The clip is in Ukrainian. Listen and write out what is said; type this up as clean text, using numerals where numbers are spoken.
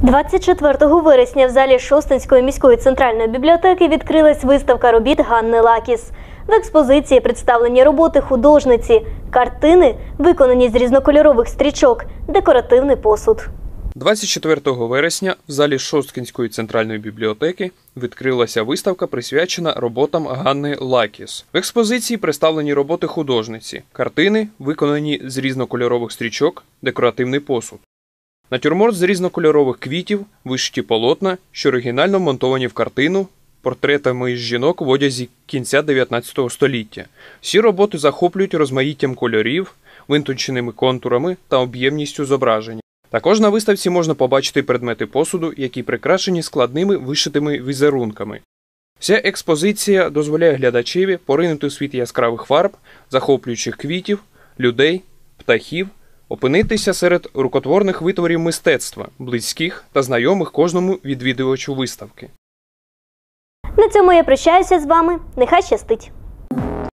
24 вересня в залі Шосткинської міської центральної бібліотеки відкрилась виставка робіт Ганни Лакіс. В експозиції представлені роботи художниці, картини, виконані з різнокольорових стрічок, декоративний посуд. 24 вересня в залі Шосткинської центральної бібліотеки відкрилася виставка, присвячена роботам Ганни Лакіс. В експозиції представлені роботи художниці, картини, виконані з різнокольорових стрічок, декоративний посуд. Натюрморт з різнокольорових квітів, вишиті полотна, що оригінально вмонтовані в картину, портретами жінок в одязі кінця 19 століття. Всі роботи захоплюють розмаїттям кольорів, витонченими контурами та об'ємністю зображення. Також на виставці можна побачити предмети посуду, які прикрашені складними вишитими візерунками. Вся експозиція дозволяє глядачеві поринути у світ яскравих фарб, захоплюючих квітів, людей, птахів, опинитися серед рукотворних витворів мистецтва, близьких та знайомих кожному відвідувачу виставки. На цьому я прощаюся з вами. Нехай щастить!